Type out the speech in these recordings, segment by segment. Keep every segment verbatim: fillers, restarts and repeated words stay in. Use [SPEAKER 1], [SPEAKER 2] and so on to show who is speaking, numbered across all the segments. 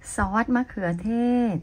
[SPEAKER 1] ซอสมะเขือเทศ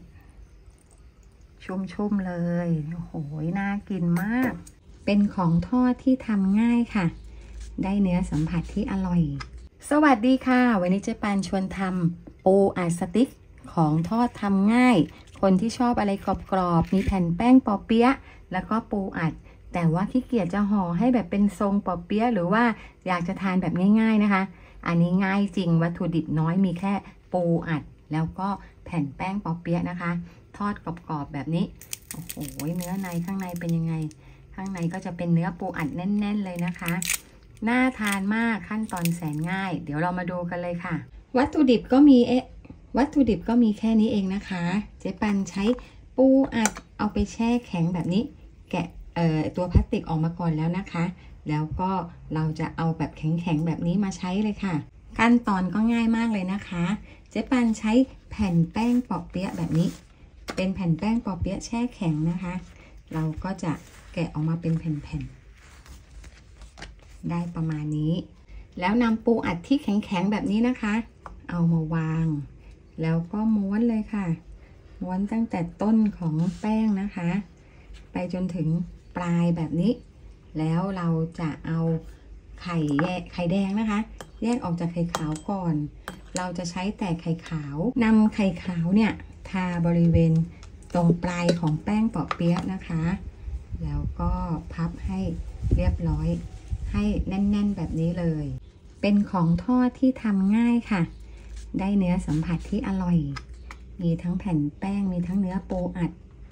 [SPEAKER 1] ชุ่มๆเลยโอ้โหน่ากินมากเป็นของทอดที่ทำง่ายค่ะได้เนื้อสัมผัสที่อร่อยสวัสดีค่ะวันนี้เจ๊ปานชวนทำปูอัดสติ๊กของทอดทำง่ายคนที่ชอบอะไรกรอบๆมีแผ่นแป้งปอเปี๊ยะแล้วก็ปูอัดแต่ว่าขี้เกียจจะห่อให้แบบเป็นทรงปอเปี๊ยะหรือว่าอยากจะทานแบบง่ายๆนะคะอันนี้ง่ายจริงวัตถุดิบน้อยมีแค่ปูอัดแล้วก็แผ่นแป้งปอเปี๊ยะนะคะทอดกรอบๆแบบนี้โอ้โหเนื้อในข้างในเป็นยังไงข้างในก็จะเป็นเนื้อปูอัดแน่นๆเลยนะคะน่าทานมากขั้นตอนแสนง่ายเดี๋ยวเรามาดูกันเลยค่ะวัตถุดิบก็มีเอ๊ะวัตถุดิบก็มีแค่นี้เองนะคะเจ๊ปันใช้ปูอัดเอาไปแช่แข็งแบบนี้แกะเอ่อตัวพลาสติกออกมาก่อนแล้วนะคะแล้วก็เราจะเอาแบบแข็งๆแบบนี้มาใช้เลยค่ะขั้นตอนก็ง่ายมากเลยนะคะเจ๊ปันใช้แผ่นแป้งปอเปี๊ยะแบบนี้เป็นแผ่นแป้งปอเปี๊ยะแช่แข็งนะคะเราก็จะแกะออกมาเป็นแผ่นๆได้ประมาณนี้แล้วนำปูอัดที่แข็งๆแบบนี้นะคะเอามาวางแล้วก็ม้วนเลยค่ะม้วนตั้งแต่ต้นของแป้งนะคะไปจนถึงปลายแบบนี้แล้วเราจะเอาไข่แยกไข่แดงนะคะแยกออกจากไข่ขาวก่อนเราจะใช้แต่ไข่ขาวนำไข่ขาวเนี่ยทาบริเวณตรงปลายของแป้งปอเปี๊ยะนะคะแล้วก็พับให้เรียบร้อยให้แน่นๆแบบนี้เลยเป็นของทอดที่ทำง่ายค่ะได้เนื้อสัมผัสที่อร่อยมีทั้งแผ่นแป้งมีทั้งเนื้อปูอัด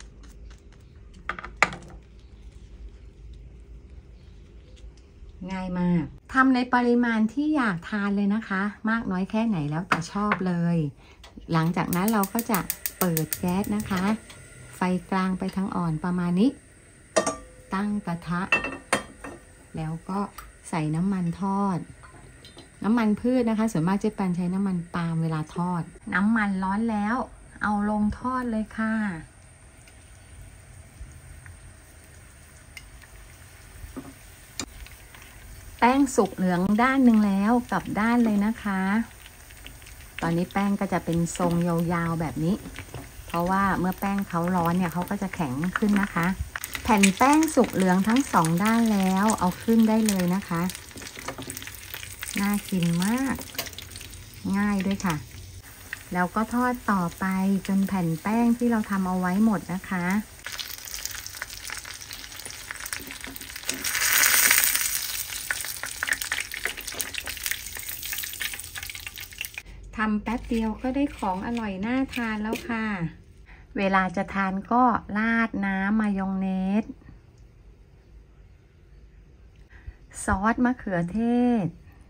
[SPEAKER 1] ง่ายมากทำในปริมาณที่อยากทานเลยนะคะมากน้อยแค่ไหนแล้วแต่ชอบเลยหลังจากนั้นเราก็จะเปิดแก๊สนะคะไฟกลางไปทางอ่อนประมาณนี้ตั้งกระทะแล้วก็ใส่น้ำมันทอดน้ำมันพืชนะคะส่วนมากเจ๊ปันใช้น้ำมันปาล์มเวลาทอดน้ำมันร้อนแล้วเอาลงทอดเลยค่ะแป้งสุกเหลืองด้านหนึ่งแล้วกลับด้านเลยนะคะตอนนี้แป้งก็จะเป็นทรงยาวๆแบบนี้เพราะว่าเมื่อแป้งเขาร้อนเนี่ยเขาก็จะแข็งขึ้นนะคะแผ่นแป้งสุกเหลืองทั้งสองด้านแล้วเอาขึ้นได้เลยนะคะน่ากินมากง่ายด้วยค่ะแล้วก็ทอดต่อไปจนแผ่นแป้งที่เราทำเอาไว้หมดนะคะทำแป๊บเดียวก็ได้ของอร่อยน่าทานแล้วค่ะเวลาจะทานก็ราดน้ำมายองเนสซอสมะเขือเทศ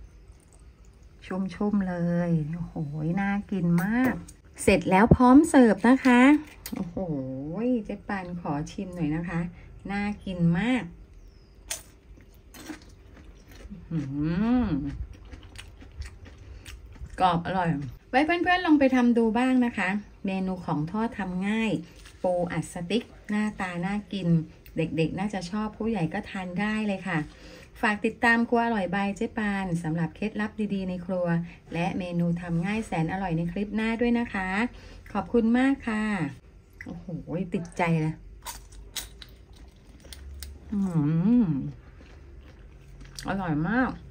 [SPEAKER 1] ชุ่มๆเลยโอ้โหน่ากินมากเสร็จแล้วพร้อมเสิร์ฟนะคะโอ้โหเจ๊ปานขอชิมหน่อยนะคะน่ากินมากอืมกรอบอร่อยไว้เพื่อนๆลองไปทำดูบ้างนะคะเมนูของทอดทำง่ายปูอัดสติ๊กหน้าตาน่ากินเด็กๆน่าจะชอบผู้ใหญ่ก็ทานได้เลยค่ะฝากติดตามครัวอร่อยบายเจ๊ปานสำหรับเคล็ดลับดีๆในครัวและเมนูทำง่ายแสนอร่อยในคลิปหน้าด้วยนะคะขอบคุณมากค่ะโอ้โหติดใจเลยอืมอร่อยมาก